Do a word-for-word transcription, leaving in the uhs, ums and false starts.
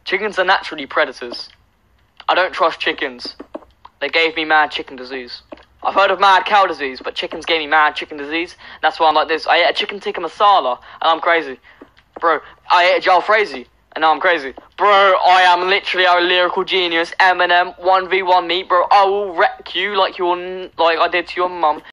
Chickens are naturally predators. I don't trust chickens. They gave me mad chicken disease. I've heard of mad cow disease, but chickens gave me mad chicken disease. That's why I'm like this. I ate a chicken tikka masala, and I'm crazy. Bro, I ate a jalfrezi, and now I'm crazy. Bro, I am literally a lyrical genius. Eminem, one v one me, bro. I will wreck you like your, like I did to your mum.